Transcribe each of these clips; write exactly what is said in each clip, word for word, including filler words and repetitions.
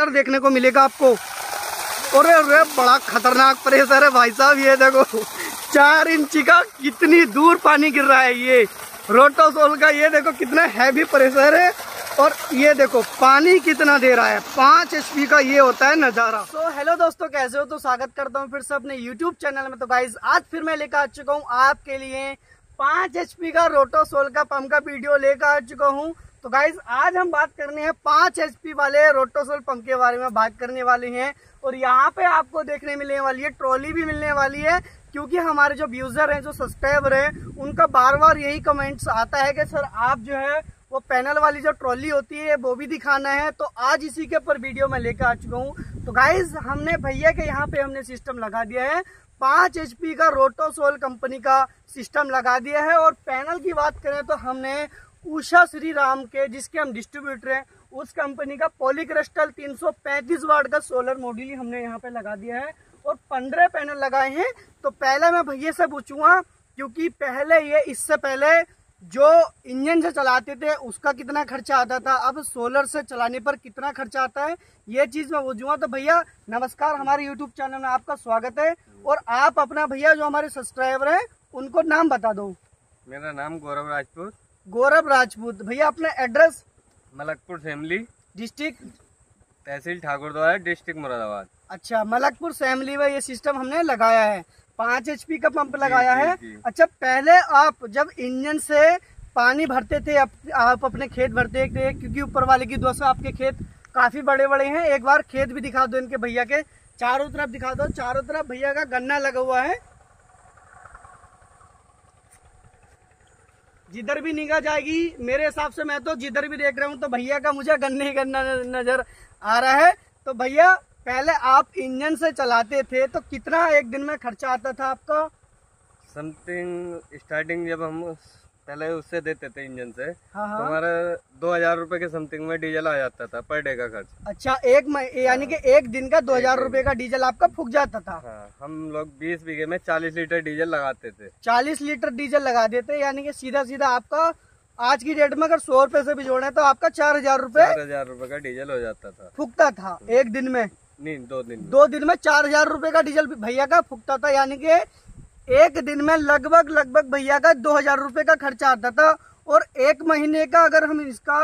Pressure देखने को मिलेगा आपको। और अरे बड़ा खतरनाक प्रेशर है भाई साहब, ये देखो चार इंची का कितनी दूर पानी गिर रहा है। ये रोटोसोल का ये देखो कितना हैवी प्रेशर है और ये देखो पानी कितना दे रहा है, पाँच एचपी का ये होता है नजारा। तो हेलो दोस्तों, कैसे हो? तो स्वागत करता हूँ फिर से अपने यूट्यूब चैनल में। तो गाइज आज फिर मैं लेकर आ चुका हूँ आपके लिए पाँच एचपी का रोटोसोल का पंप का वीडियो लेकर आ चुका हूँ। तो गाइज आज हम बात करने हैं पाँच एचपी वाले रोटोसोल पंप के बारे में बात करने वाले हैं। और यहाँ पे आपको देखने मिलने वाली है, ट्रॉली भी मिलने वाली है, क्योंकि हमारे जो व्यूजर हैं, जो सब्सक्राइबर हैं, उनका बार बार यही कमेंट्स आता है कि सर आप जो है वो पैनल वाली जो ट्रॉली होती है वो भी दिखाना है। तो आज इसी के ऊपर वीडियो में लेकर आ चुका हूँ। तो गाइज हमने भैया के यहाँ पे हमने सिस्टम लगा दिया है, पाँच एचपी का रोटोसोल कंपनी का सिस्टम लगा दिया है। और पैनल की बात करें तो हमने उषा श्री राम के, जिसके हम डिस्ट्रीब्यूटर हैं, उस कंपनी का पॉलीक्रिस्टल तीन सौ पैंतीस वाट का सोलर मॉड्यूल हमने यहाँ पे लगा दिया है और पंद्रह पैनल लगाए हैं। तो पहले मैं भैया से पूछूंगा, क्योंकि पहले ये इससे पहले जो इंजन से चलाते थे उसका कितना खर्चा आता था, अब सोलर से चलाने पर कितना खर्चा आता है, ये चीज मैं पूछूंगा। तो भैया नमस्कार, हमारे यूट्यूब चैनल में आपका स्वागत है। और आप अपना भैया जो हमारे सब्सक्राइबर है उनको नाम बता दो। मेरा नाम गौरव राजपूत। गौरव राजपूत। भैया अपना एड्रेस? मलकपुर फैमिली, डिस्ट्रिक्ट तहसील ठाकुरद्वारा, डिस्ट्रिक्ट मुरादाबाद। अच्छा, मलकपुर फैमिली में ये सिस्टम हमने लगाया है, पाँच एचपी का पंप लगाया है। अच्छा, पहले आप जब इंजन से पानी भरते थे, आप, आप अपने खेत भरते थे, क्योंकि ऊपर वाले की दुआ से आपके खेत काफी बड़े बड़े हैं। एक बार खेत भी दिखा दो इनके भैया के, चारों तरफ दिखा दो। चारों तरफ भैया का गन्ना लगा हुआ है, जिधर भी निगाह जाएगी मेरे हिसाब से, मैं तो जिधर भी देख रहा हूँ तो भैया का मुझे गन्ने ही गन्ना नजर आ रहा है। तो भैया पहले आप इंजन से चलाते थे तो कितना एक दिन में खर्चा आता था आपका? समथिंग स्टार्टिंग जब हम पहले उससे देते थे इंजन से, हाँ हाँ। तो हमारा दो हजार रूपए के समथिंग में डीजल आ जाता था पर डे का खर्च। अच्छा, एक यानी कि एक दिन का दो हजार रूपये का डीजल आपका फूक जाता था। हाँ, हम लोग बीस बीघे में चालीस लीटर डीजल लगाते थे। चालीस लीटर डीजल लगा देते, यानी कि सीधा सीधा आपका आज की डेट में अगर सौ रुपए से भी जोड़े तो आपका चार हजार रूपए चार हजार रूपए का डीजल हो जाता था, फूकता था एक दिन में। नहीं, दो दिन दो दिन में चार हजार रूपये का डीजल भैया का फूकता था, यानी कि एक दिन में लगभग लगभग भैया का दो हजार रूपये का खर्चा आता था। और एक महीने का अगर हम इसका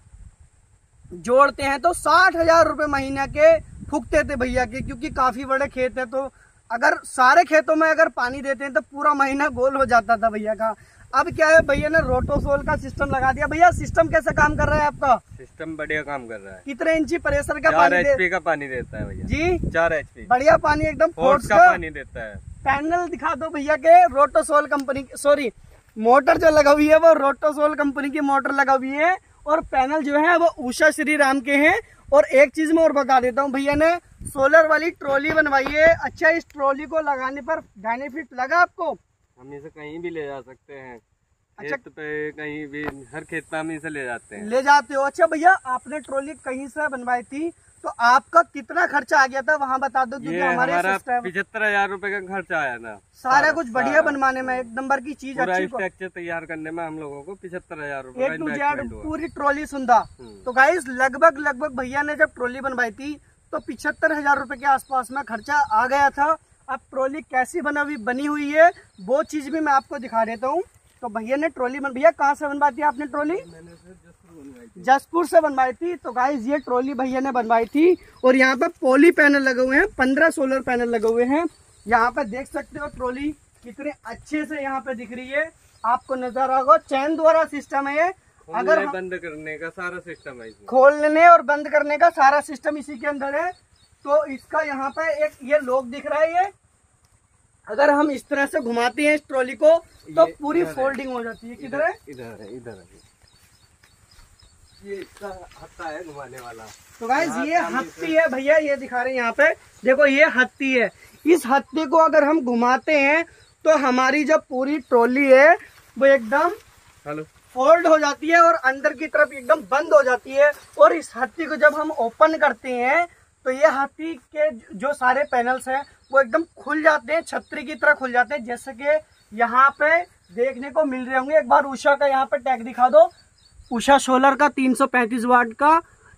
जोड़ते हैं तो साठ हजार रूपये महीने के फूकते थे भैया के, क्योंकि काफी बड़े खेत है। तो अगर सारे खेतों में अगर पानी देते हैं तो पूरा महीना गोल हो जाता था भैया का। अब क्या है, भैया ने रोटोसोल का सिस्टम लगा दिया। भैया सिस्टम कैसे काम कर रहा है आपका? सिस्टम बढ़िया काम कर रहा है। कितने इंची प्रेशर का चार पानी एचपी का पानी देता है भैया जी? चार एचपी बढ़िया पानी, एकदम फोर्स का पानी देता है। पैनल दिखा दो भैया के, रोटोसोल कंपनी, सॉरी मोटर जो लगा हुई है वो रोटोसोल कंपनी की मोटर लगा हुई है। और पैनल जो है वो उषा श्री राम के हैं। और एक चीज मैं और बता देता हूँ, भैया ने सोलर वाली ट्रॉली बनवाई है। अच्छा, इस ट्रॉली को लगाने पर बेनिफिट लगा आपको? हम इसे कहीं भी ले जा सकते हैं। अच्छा, खेत पे कहीं भी, हर खेत पे हम इसे ले जाते हैं। ले जाते हो? अच्छा भैया, आपने ट्रॉली कहीं से बनवाई थी तो आपका कितना खर्चा आ गया था वहाँ बता दो, क्योंकि हमारे पिछहत्तर हजार रूपए का खर्चा आया ना। सारा कुछ बढ़िया बनवाने में, एक नंबर की चीज, अच्छी स्ट्रक्चर तैयार करने में हम लोगों को पिछहत्तर हजार रूपए ए टू जेड पूरी ट्रॉली सुंदा। तो गाइस लगभग लगभग भैया ने जब ट्रॉली बनवाई थी तो पिछहत्तर हजार रूपए के आसपास में खर्चा आ गया था। अब ट्रॉली कैसी बना हुई बनी हुई है वो चीज भी मैं आपको दिखा देता हूँ। तो भैया ने ट्रॉली बन भैया कहाँ से बनवाई थी आपने ट्रॉली? जसपुर से बनवाई थी। तो गाइस ये ट्रॉली भैया ने बनवाई थी। और यहाँ पे पॉली पैनल लगे हुए हैं, पंद्रह सोलर पैनल लगे हुए हैं। यहाँ पे देख सकते हो ट्रॉली कितने अच्छे से यहाँ पे दिख रही है, आपको नजर आएगा। चैन द्वारा सिस्टम है ये, अगर बंद करने का सारा सिस्टम है इसमें। खोलने और बंद करने का सारा सिस्टम इसी के अंदर है। तो इसका यहाँ पे एक ये लॉक दिख रहा है, ये अगर हम इस तरह से घुमाते हैं इस ट्रॉली को तो पूरी फोल्डिंग हो जाती है। किधर है? इधर है, इधर है, ये इसका हत्था है घुमाने वाला। तो गाइस ये हत्ती है भैया, ये दिखा रहे हैं यहाँ पे, देखो ये हत्ती है। इस हत्ती को अगर हम घुमाते हैं तो हमारी जो पूरी ट्रॉली है वो एकदम हेलो फोल्ड हो जाती है और अंदर की तरफ एकदम बंद हो जाती है। और इस हत्ती को जब हम ओपन करते हैं तो ये हाथी के जो सारे पैनल्स हैं वो एकदम खुल जाते हैं, छतरी की तरह खुल जाते हैं, जैसे कि यहाँ पे देखने को मिल रहे होंगे। एक बार उषा का यहाँ पे टैग दिखा दो, उषा सोलर का तीन सौ पैंतीस वाट का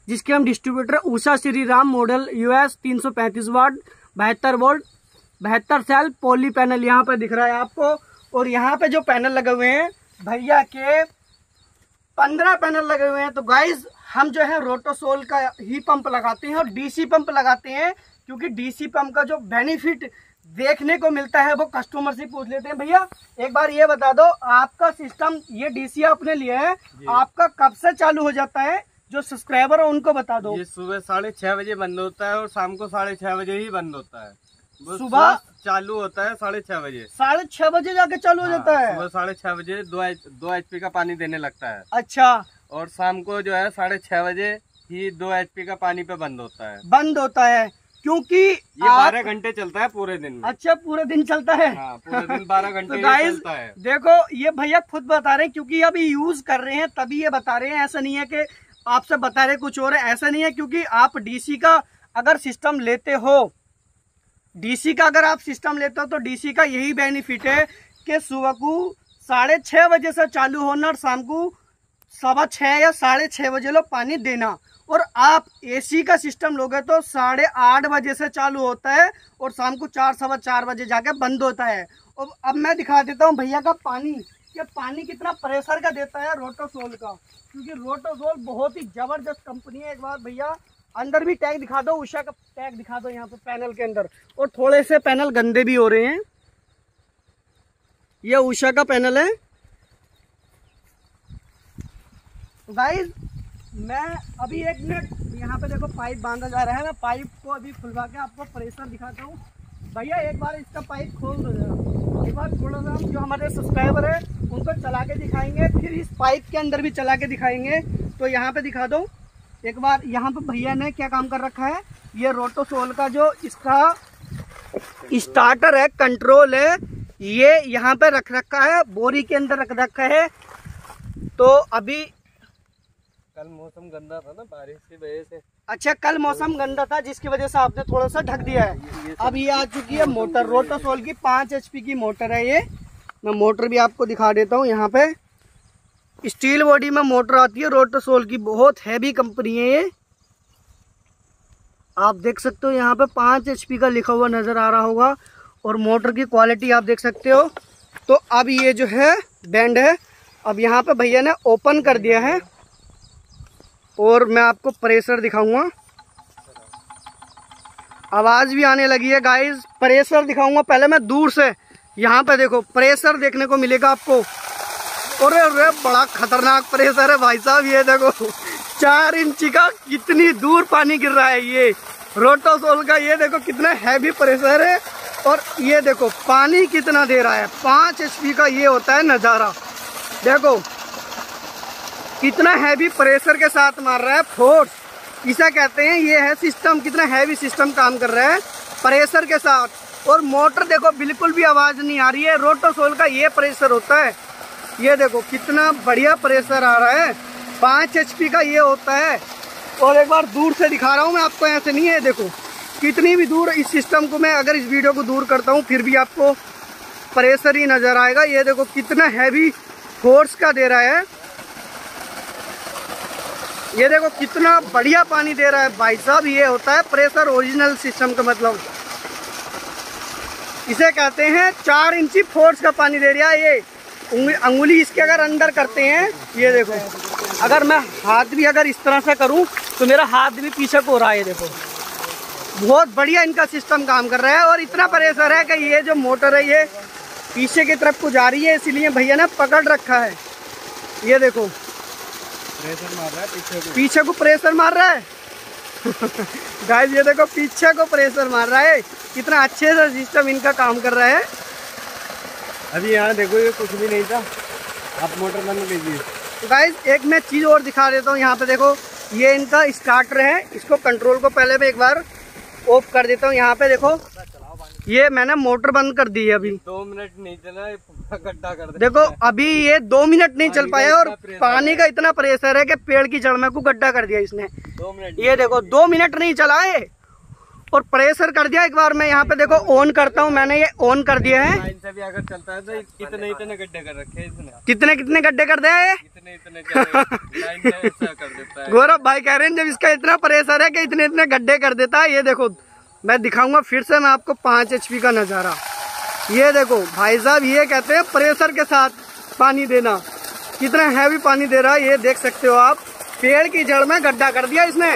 जिसके हम distributor Usha Shri Ram model US तीन सौ पैंतीस वाट बहत्तर वोल्ट बहत्तर सेल पॉली पैनल यहाँ पे दिख रहा है आपको। और यहाँ पे जो पैनल लगे हुए हैं भैया के पंद्रह पैनल लगे हुए हैं। तो गाइज हम जो है रोटोसोल का ही पंप लगाते हैं और डीसी पंप लगाते हैं, क्योंकि डीसी पंप का जो बेनिफिट देखने को मिलता है वो कस्टमर से पूछ लेते हैं। भैया एक बार ये बता दो, आपका सिस्टम ये डीसी आपने लिया है, आपका कब से चालू हो जाता है? जो सब्सक्राइबर है उनको बता दो। ये सुबह साढ़े छह बजे बंद होता है और शाम को साढ़े छह बजे ही बंद होता है। सुबह चालू होता है साढ़े छह बजे साढ़े छह बजे जाके चालू हो जाता है। सुबह साढ़े छह बजे दो दो एचपी का पानी देने लगता है। अच्छा। और शाम को जो है साढ़े छह बजे ही दो एचपी का पानी पे बंद होता है। बंद होता है क्योंकि ये बारह घंटे चलता है पूरे दिन में। अच्छा, पूरे दिन चलता है। हाँ, पूरे दिन बारह घंटे तो चलता है। देखो ये भैया खुद बता रहे हैं, क्योंकि अभी यूज कर रहे हैं तभी ये बता रहे हैं। ऐसा नहीं है कि आपसे बता रहे कुछ और है, ऐसा नहीं है। क्योंकि आप डीसी का अगर सिस्टम लेते हो, डीसी का अगर आप सिस्टम लेते हो तो डीसी का यही बेनिफिट है कि सुबह को साढ़े छह बजे से चालू होना और शाम को सवा छह या साढ़े छह बजे लो पानी देना। और आप एसी का सिस्टम लोगे तो साढ़े आठ बजे से चालू होता है और शाम को चार सवा चार बजे जाके बंद होता है। और अब मैं दिखा देता हूँ भैया का पानी, ये पानी कितना प्रेशर का देता है रोटोसोल का, क्योंकि रोटोसोल बहुत ही जबरदस्त कंपनी है। एक बार भैया अंदर भी टैग दिखा दो, उषा का टैग दिखा दो यहाँ पे पैनल के अंदर। और थोड़े से पैनल गंदे भी हो रहे हैं। ये उषा का पैनल है। गाइस मैं अभी एक मिनट, यहाँ पे देखो पाइप बांधा जा रहा है, मैं पाइप को अभी खुलवा के आपको प्रेशर दिखाता हूँ। भैया एक बार इसका पाइप खोल दो जरा, एक बार थोड़ा सा जो हमारे सब्सक्राइबर है उनको चला के दिखाएंगे, फिर इस पाइप के अंदर भी चला के दिखाएंगे। तो यहाँ पे दिखा दो एक बार। यहाँ पे भैया ने क्या काम कर रखा है, ये रोटोसोल का जो इसका स्टार्टर है, कंट्रोल है, ये यहाँ पे रख रखा है, बोरी के अंदर रख रखा है। तो अभी कल मौसम गंदा था ना, बारिश की वजह से। अच्छा, कल मौसम गंदा था जिसकी वजह से आपने थोड़ा सा ढक दिया है। अब ये आ चुकी है मोटर, रोटोसोल की पाँच एचपी की मोटर है ये। मैं मोटर भी आपको दिखा देता हूँ। यहाँ पे स्टील बॉडी में मोटर आती है रोटोसोल की, बहुत हैवी कंपनी है ये। आप देख सकते हो यहाँ पे पाँच एचपी का लिखा हुआ नजर आ रहा होगा। और मोटर की क्वालिटी आप देख सकते हो। तो अब ये जो है बैंड है, अब यहाँ पे भैया ने ओपन कर दिया है और मैं आपको प्रेशर दिखाऊंगा। आवाज भी आने लगी है गाइस, प्रेशर दिखाऊंगा। पहले मैं दूर से, यहाँ पे देखो प्रेशर देखने को मिलेगा आपको। और अरे बड़ा खतरनाक प्रेशर है भाई साहब, ये देखो चार इंची का कितनी दूर पानी गिर रहा है ये रोटोसोल का। ये देखो कितना हैवी प्रेशर है और ये देखो पानी कितना दे रहा है। पाँच एचपी का ये होता है नज़ारा, देखो कितना हैवी प्रेशर के साथ मार रहा है, फोर्स इसे कहते हैं। ये है सिस्टम, कितना हैवी सिस्टम काम कर रहा है प्रेशर के साथ। और मोटर देखो बिल्कुल भी आवाज़ नहीं आ रही है, रोटोसोल का ये प्रेशर होता है। ये देखो कितना बढ़िया प्रेशर आ रहा है, पाँच एचपी का ये होता है। और एक बार दूर से दिखा रहा हूँ मैं आपको, ऐसे नहीं है, देखो कितनी भी दूर इस सिस्टम को मैं अगर इस वीडियो को दूर करता हूँ फिर भी आपको प्रेशर ही नज़र आएगा। ये देखो कितना हैवी फोर्स का दे रहा है, ये देखो कितना बढ़िया पानी दे रहा है भाई साहब। ये होता है प्रेशर ओरिजिनल सिस्टम का मतलब, इसे कहते हैं चार इंची फोर्स का पानी दे रहा है ये। अंगुली इसके अगर अंदर करते हैं, ये देखो अगर मैं हाथ भी अगर इस तरह से करूं तो मेरा हाथ भी पीछे को हो रहा है। ये देखो बहुत बढ़िया इनका सिस्टम काम कर रहा है। और इतना प्रेशर है कि ये जो मोटर है ये पीछे की तरफ को जा रही है, इसलिए भैया ने पकड़ रखा है। ये देखो प्रेशर मार रहा है पीछे को, पीछे को प्रेशर मार रहा है गाइस ये देखो पीछे को प्रेशर मार रहा है। कितना अच्छे से सिस्टम इनका काम कर रहा है। अभी यहाँ देखो ये कुछ भी नहीं था, आप मोटर बंद कीजिए। तो गाइस एक मैं चीज़ और दिखा देता हूँ। यहाँ पे देखो ये इनका स्टार्टर है, इसको कंट्रोल को पहले मैं एक बार ऑफ कर देता हूँ। यहाँ पे देखो ये मैंने मोटर बंद कर दी है, अभी दो मिनट नहीं चला, गड्ढा कर दे। देखो अभी ये दो मिनट नहीं चल पाया और पानी का इतना प्रेशर है कि पेड़ की जड़ में को गड्ढा कर दिया इसने। दो मिनट ये देखो दो मिनट नहीं चला है और प्रेशर कर दिया। एक बार मैं यहाँ पे देखो ऑन करता हूँ, मैंने ये ऑन कर दिया है। लाइन से भी अगर चलता है तो इतने इतने गड्ढे कर रखे हैं इसने। कितने कितने गड्ढे कर दिया है? इतने इतने लाइन में ऐसा कर देता है। गौरव भाई कह रहे हैं जब इसका इतना प्रेशर है कि इतने इतने गड्ढे कर देता है। ये देखो मैं दिखाऊंगा फिर से मैं आपको पाँच एच पी का नज़ारा। ये देखो भाई साहब, ये कहते हैं प्रेशर के साथ पानी देना। कितना हैवी पानी दे रहा है ये देख सकते हो आप। पेड़ की जड़ में गड्ढा कर दिया इसने।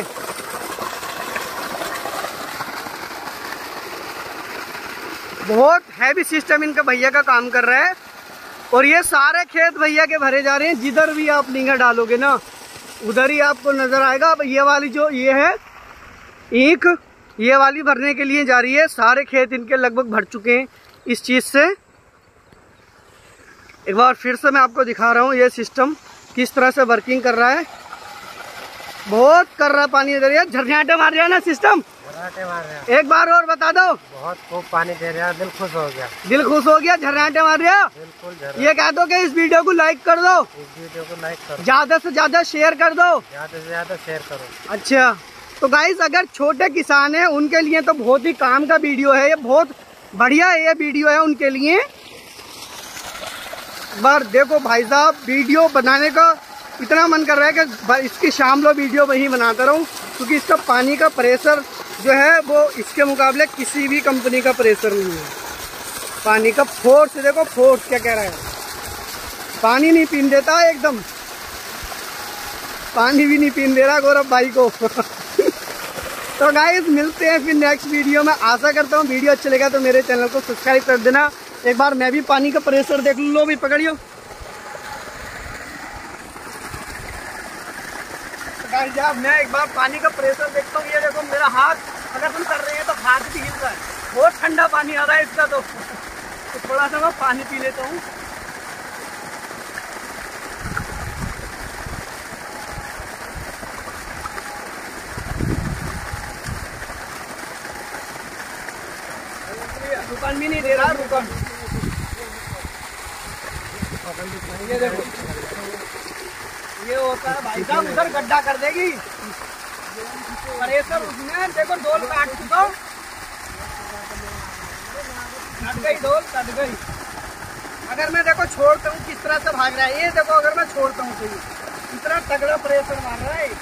बहुत हैवी सिस्टम इनका भैया का काम कर रहा है। और ये सारे खेत भैया के भरे जा रहे हैं। जिधर भी आप निगाह डालोगे ना उधर ही आपको नजर आएगा। अब ये वाली जो ये है एक, ये वाली भरने के लिए जा रही है। सारे खेत इनके लगभग भर चुके हैं इस चीज से। एक बार फिर से मैं आपको दिखा रहा हूँ ये सिस्टम किस तरह से वर्किंग कर रहा है। बहुत कर रहा है पानी इधर। ये झरझाटे मार रहा है ना सिस्टम। मार रहे एक बार और बता दो। बहुत खूब पानी दे रहा है, दिल खुश हो गया। दिल खुश हो गया, झरझाटे मार रहे हो। बिल्कुल। ये कह दो कि इस वीडियो को लाइक कर दो, इस वीडियो को लाइक करो, ज्यादा से ज्यादा शेयर कर दो, ज्यादा से ज्यादा शेयर करो। अच्छा तो गाइस अगर छोटे किसान हैं उनके लिए तो बहुत ही काम का वीडियो है। ये बहुत बढ़िया ये वीडियो है उनके लिए। बार देखो भाई साहब, वीडियो बनाने का इतना मन कर रहा है कि इसकी शाम लो वीडियो वही बनाता रहूं, क्योंकि इसका पानी का प्रेशर जो है वो इसके मुकाबले किसी भी कंपनी का प्रेशर नहीं है। पानी का फोर्स देखो, फोर्स क्या कह रहा है। पानी नहीं पीने देता एकदम, पानी भी नहीं पीने दे रहा गौरव भाई को। तो गाइस मिलते हैं फिर नेक्स्ट वीडियो में। आशा करता हूँ वीडियो अच्छा लगा तो मेरे चैनल को सब्सक्राइब कर देना। एक बार मैं भी पानी का प्रेशर देख लो। भी पकड़ियो गाइस, जब मैं एक बार पानी का प्रेशर देखता हूँ, ये देखो मेरा हाथ अगर तुम कर रहे हैं तो हाथ भी हिल रहा है। बहुत ठंडा पानी आ रहा है इसका। तो, तो थोड़ा सा मैं पानी पी लेता हूँ। रुकन भी नहीं दे रहा, रुकन। ये देखो ये होता है भाई साहब, उधर गड्ढा कर देगी प्रेशर उसमें। देखो डोल काट चुका हूँ, कट गई डोल, कट गई। अगर मैं देखो छोड़ता हूँ किस तरह से भाग रहा है। ये देखो अगर मैं छोड़ता हूँ तो इतना तगड़ा प्रेशर मार रहा है।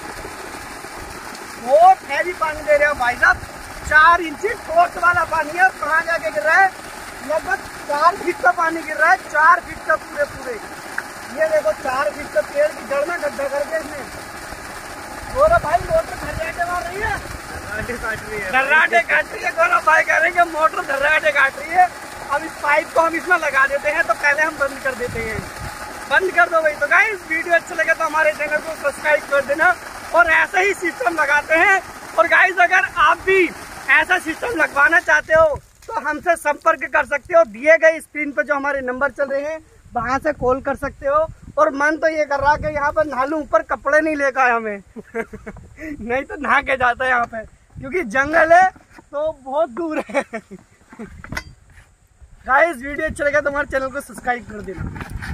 बहुत हैवी पानी दे रहे हो भाई साहब। चार इंची ठोस वाला पानी है। कहाँ जाके गिर रहा है? लगभग चार फीट का पानी गिर रहा है, चार फीट का पूरे पूरे। ये देखो चार फीट का पेड़ की जड़ में गड्ढा करके इसने। गौरव भाई मोटर धर्राटे मार रही है, काट रही है, धर्राटे काट रही है। गौरव भाई कह रहे हैं कि मोटर धर्राटे काट रही है। अब इस पाइप को हम इसमें लगा देते हैं तो पहले हम बंद कर देते हैं। बंद कर दो भाई। तो गाइस वीडियो अच्छा लगे तो हमारे चैनल को सब्सक्राइब कर देना और ऐसा ही सिस्टम लगाते हैं। और गाइस अगर आप भी ऐसा सिस्टम लगवाना चाहते हो तो हमसे संपर्क कर सकते हो। दिए गए स्क्रीन पर जो हमारे नंबर चल रहे हैं वहां से कॉल कर सकते हो। और मन तो ये कर रहा कि यहाँ पर नहा लूं, ऊपर कपड़े नहीं लेकर आए हमें। नहीं तो नहा के जाता है यहाँ पे, क्योंकि जंगल है तो बहुत दूर है। गाइस वीडियो अच्छा लगा तो हमारे चैनल को सब्सक्राइब कर देना।